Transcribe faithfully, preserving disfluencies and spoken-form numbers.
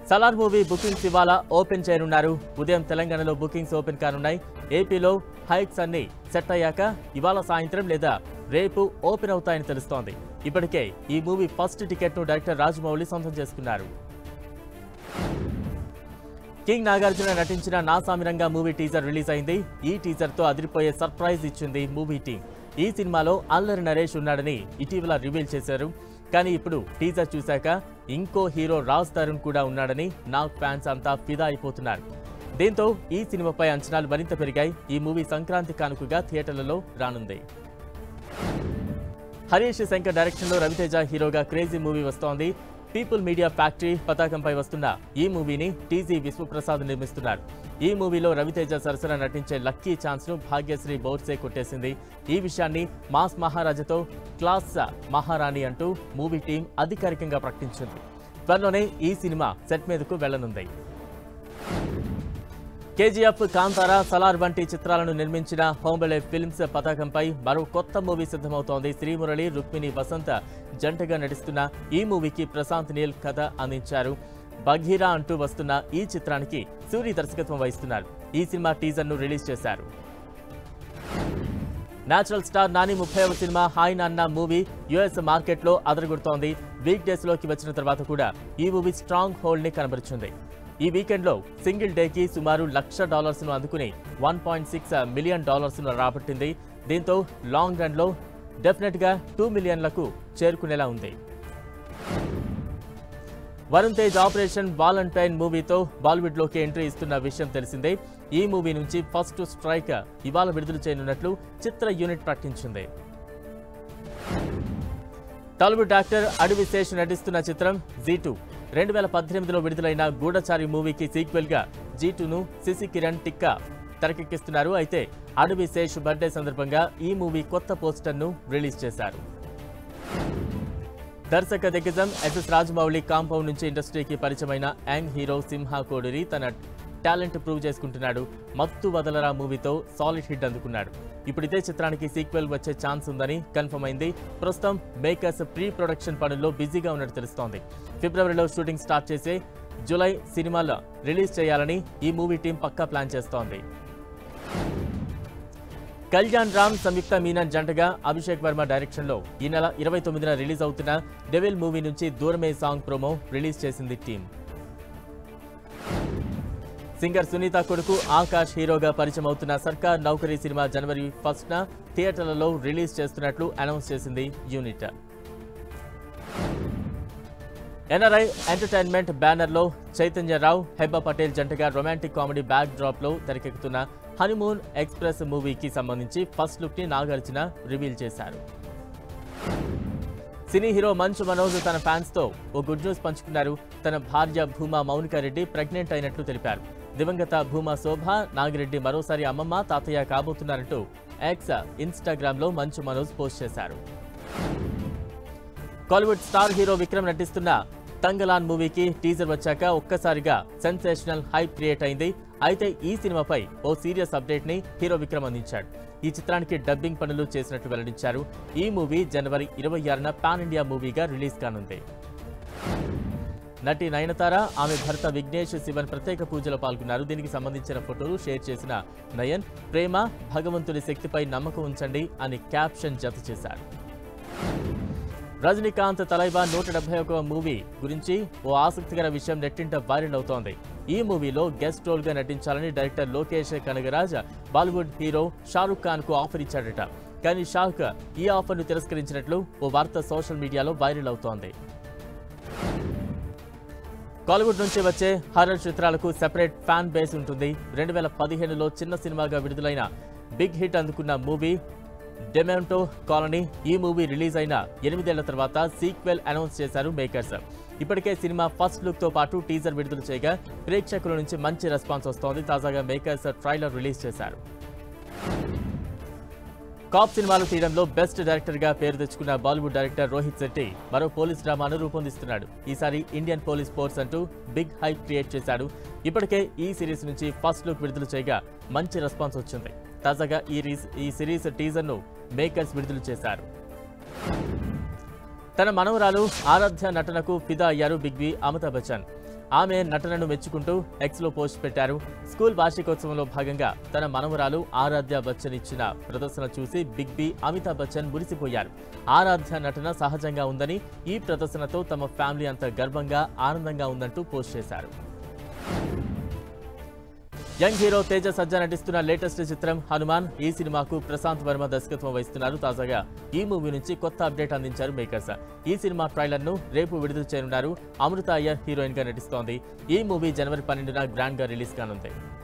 Salaar movie bookings ఇవాళ open చేయనున్నారు. ఉదయం తెలంగాణలో బుకింగ్స్ ఓపెన్ కానున్నాయి. ఏపీలో హైక్స్ అన్ని సెట్ అయ్యాక ఇవాళ సాయంత్రం లేదా రేపు ఓపెన్ అవుతాయని తెలుస్తోంది. ఇప్పటికే ఈ మూవీ ఫస్ట్ టికెట్ ను డైరెక్టర్ రాజమౌళి సొంతం చేసుకున్నారు. కింగ్ నాగార్జున నటించిన నా సామిరంగా మూవీ టీజర్ రిలీజ్ అయింది. ఈ టీజర్ తో అదిరిపోయే సర్ప్రైజ్ ఇచ్చింది మూవీ టీం. ఈ సినిమాలో అల్లరి నరేష్ ఉన్నాడని ఇటీవల రివీల్ చేశారు. కానీ ఇప్పుడు టీజర్ చూశాక ఇంకో హీరో రాజ్ తరుణ్ కూడా ఉన్నాడని నాగ్ ఫ్యాన్స్ అంతా ఫిదా అయిపోతున్నారు. దీంతో ఈ సినిమాపై అంచనాలు మరింత పెరిగాయి. ఈ మూవీ సంక్రాంతి కానుకగా థియేటర్లలో రానుంది. హరీష్ శంకర్ డైరెక్షన్ లో రవితేజ హీరోగా క్రేజీ మూవీ వస్తోంది. పీపుల్ మీడియా ఫ్యాక్టరీ పతాకంపై వస్తున్న ఈ మూవీని టీజీ విశ్వప్రసాద్ నిర్మిస్తున్నారు. ఈ మూవీలో రవితేజ సరసన నటించే లక్కీ ఛాన్స్ ను భాగ్యశ్రీ బౌర్సే కొట్టేసింది. ఈ విషయాన్ని మాస్ మహారాజాతో క్లాస్ మహారాణి అంటూ మూవీ టీం అధికారికంగా ప్రకటించింది. త్వరలోనే ఈ సినిమా సెట్ మీదకు వెళ్లనుంది. కేజీఎఫ్, కాంతారా, సలార్ వంటి చిత్రాలను నిర్మించిన హోంబలే ఫిల్మ్స్ పతాకంపై మరో కొత్త మూవీ సిద్ధమవుతోంది. శ్రీమురళి, రుక్మిణి వసంత జంటగా నటిస్తున్న ఈ మూవీకి ప్రశాంత్ నీల్ కథ అందించారు. బఘీరా అంటూ వస్తున్న ఈ చిత్రానికి సూరి దర్శకత్వం వహిస్తున్నారు. ఈ సినిమా టీజర్ ను రిలీజ్ చేశారు. నేచురల్ స్టార్ నాని ముప్పైవ సినిమా hi Nanna movie US market లో అదరగొడుతోంది. వీక్ డేస్ లోకి వచ్చిన తర్వాత కూడా ఈ మూవీ స్ట్రాంగ్ హోల్డ్ ని కనబరుచుంది. ఈ వీకెండ్ లో సింగిల్ డేకి సుమారు లక్ష డాలర్స్ ను అందుకుని one point six million dollars ను రాబట్టింది. దీంతో లాంగ్ రన్ లో డెఫినెట్ గా టూ మిలియన్లకు చేరుకునేలా ఉంది. వరుణ్ తేజ్ ఆపరేషన్ వాలంటైన్ మూవీతో బాలీవుడ్ లోకి ఎంట్రీ ఇస్తున్న విషయం తెలిసిందే. ఈ మూవీ నుంచి ఫస్ట్ స్ట్రైక్ ఇవాళ విడుదల చేయనున్నట్లు చిత్ర యూనిట్ ప్రకటించింది. టాలీవుడ్ యాక్టర్ అడవి శేష్ నటిస్తున్న చిత్రం జీ టూ రెండు వేల పద్దెనిమిదిలో విడుదలైన గూఢచారి మూవీకి సీక్వెల్ గా జీ టూను శశి కిరణ్ టిక్కా తెరకెక్కిస్తున్నారు. అయితే అడవి శేష్ బర్త్డే సందర్భంగా ఈ మూవీ కొత్త పోస్టర్ ను రిలీజ్ చేశారు. దర్శక దిగ్గజం ఎస్ఎస్ రాజమౌళి కాంపౌండ్ నుంచి ఇండస్ట్రీకి పరిచయమైన యంగ్ హీరో సింహ కోడూరి తన టాలెంట్ ప్రూవ్ చేసుకుంటున్నాడు. మత్తు వదలరా మూవీతో సాలిడ్ హిట్ అందుకున్నాడు. ఇప్పుడు ఇదే చిత్రానికి సీక్వెల్ వచ్చే ఛాన్స్ ఉందని కన్ఫర్మ్ అయింది. ప్రస్తుతం మేకర్స్ ప్రీ ప్రొడక్షన్ పనుల్లో బిజీగా ఉన్నట్టు తెలుస్తోంది. ఫిబ్రవరిలో షూటింగ్ స్టార్ట్ చేసి జూలై సినిమాలో రిలీజ్ చేయాలని ఈ మూవీ టీం పక్కా ప్లాన్ చేస్తోంది. కళ్యాణ్ రామ్, సంయుక్త మీనన్ జంటగా అభిషేక్ వర్మ డైరెక్షన్ లో ఈ నెల ఇరవై తొమ్మిదిన రిలీజ్ అవుతున్న డెవిల్ మూవీ నుంచి దూరమే సాంగ్ ప్రోమో రిలీజ్ చేసింది టీం. సింగర్ సునీత కొడుకు ఆకాష్ హీరోగా పరిచయం అవుతున్న సర్కార్ నౌకరీ సినిమా జనవరి ఫస్ట్ న థియేటర్లలో రిలీజ్ చేస్తున్నట్లు అనౌన్స్ చేసింది యూనిట్. ఎన్ఆర్ఐ ఎంటర్టైన్మెంట్ బ్యానర్ లో చైతన్యరావు, హెబ్బా పటేల్ జంటగా రొమాంటిక్ కామెడీ బ్యాక్ డ్రాప్ లో తెరకెక్కుతున్న హనీమూన్ ఎక్స్ప్రెస్ మూవీకి సంబంధించి ఫస్ట్ లుక్ ని నాగార్జున రివీల్ చేశారు. సినీ హీరో మంచు మనోజ్ తన ఫ్యాన్స్ తో ఓ గుడ్ న్యూస్ పంచుకున్నారు. తన భార్య భూమా మౌనికా రెడ్డి ప్రెగ్నెంట్ అయినట్లు తెలిపారు. దివంగత భూమా శోభ నాగిరెడ్డి మరోసారి అమ్మమ్మ తాతయ్య కాబోతున్నారంటూ ఎక్స్ ఇన్స్టాగ్రామ్ లో మంచు మనోజ్ పోస్ట్ చేశారు. టాలీవుడ్ స్టార్ హీరో విక్రమ్ నటిస్తున్న తంగలాన్ మూవీకి టీజర్ వచ్చాక ఒక్కసారిగా సెన్సేషనల్ హైప్ క్రియేట్ అయింది. అయితే ఈ సినిమాపై ఓ సీరియస్ అప్డేట్ ని హీరో విక్రమ్ అందించాడు. ఈ చిత్రానికి డబ్బింగ్ పనులు చేసినట్లు వెల్లడించారు. ఈ మూవీ జనవరి ఇరవై ఆరున పాన్ ఇండియా మూవీగా రిలీజ్ కానుంది. నటి నయనతార, ఆమె భర్త విఘ్నేష్ శివన్ ప్రత్యేక పూజలో పాల్గొన్నారు. దీనికి సంబంధించిన ఫోటోలు షేర్ చేసిన నయన్, ప్రేమ, భగవంతుడి శక్తిపై నమ్మకం ఉంచండి అని క్యాప్షన్ జత చేశారు. రజనీకాంత్ తలైవా నూట డెబ్బై ఒక మూవీ గురించి ఓ ఆసక్తికర విషయం నెట్టింట వైరల్ అవుతోంది. ఈ మూవీలో గెస్ట్ రోల్ గా నటించాలని డైరెక్టర్ లోకేష్ కనగరాజ్ బాలీవుడ్ హీరో షారుఖ్ ఖాన్ కు ఆఫర్ ఇచ్చాడట. కానీ షారుఖ్ ఈ ఆఫర్ ను తిరస్కరించినట్లు ఓ వార్త సోషల్ మీడియాలో వైరల్ అవుతోంది. టాలీవుడ్ నుంచి వచ్చే హారర్ చిత్రాలకు సెపరేట్ ఫ్యాన్ బేస్ ఉంటుంది. రెండు వేల పదిహేనులో చిన్న సినిమాగా విడుదలైన బిగ్ హిట్ అందుకున్న మూవీ డెమెంటో కాలనీ. ఈ మూవీ రిలీజ్ అయిన ఎనిమిదేళ్ల తర్వాత సీక్వెల్ అనౌన్స్ చేశారు మేకర్స్. ఇప్పటికే సినిమా ఫస్ట్ లుక్ తో పాటు టీజర్ విడుదల చేయగా ప్రేక్షకుల నుంచి మంచి రెస్పాన్స్ వస్తోంది. తాజాగా మేకర్స్ ట్రైలర్ రిలీజ్ చేశారు. కాప్ సినిమాలు తీయడంలో బెస్ట్ డైరెక్టర్ గా పేరు తెచ్చుకున్న బాలీవుడ్ డైరెక్టర్ రోహిత్ శెట్టి మరో పోలీస్ డ్రామాను రూపొందిస్తున్నాడు. ఈసారి ఇండియన్ పోలీస్ ఫోర్స్ అంటూ బిగ్ హైప్ క్రియేట్ చేశాడు. ఇప్పటికే ఈ సిరీస్ నుంచి ఫస్ట్ లుక్ విడుదల చేయగా మంచి రెస్పాన్స్ వచ్చింది. తాజాగా ఈ ఈ సిరీస్ టీజర్ ను మేకర్స్ విడుదల చేశారు. తన మనవరాలు ఆరాధ్య నటనకు ఫిదా అయ్యారు బిగ్ బి అమితాబ్ బచ్చన్. ఆమె నటనను మెచ్చుకుంటూ ఎక్స్లో పోస్ట్ పెట్టారు. స్కూల్ వార్షికోత్సవంలో భాగంగా తన మనవరాలు ఆరాధ్య బచ్చన్ ఇచ్చిన ప్రదర్శన చూసి బిగ్ బి అమితాబ్ బచ్చన్ మురిసిపోయారు. ఆరాధ్య నటన సహజంగా ఉందని, ఈ ప్రదర్శనతో తమ ఫ్యామిలీ అంతా గర్వంగా ఆనందంగా ఉందంటూ పోస్ట్ చేశారు. యంగ్ హీరో తేజ సజ్జా నటిస్తున్న లేటెస్ట్ చిత్రం హనుమాన్. ఈ సినిమాకు ప్రశాంత్ వర్మ దర్శకత్వం వహిస్తున్నారు. తాజాగా ఈ మూవీ నుంచి కొత్త అప్డేట్ అందించారు మేకర్స్. ఈ సినిమా ట్రైలర్ ను రేపు విడుదల చేయనున్నారు. అమృత అయ్యర్ హీరోయిన్ గా నటిస్తోంది. ఈ మూవీ జనవరి పన్నెండున గ్రాండ్ గా రిలీజ్ కానుంది.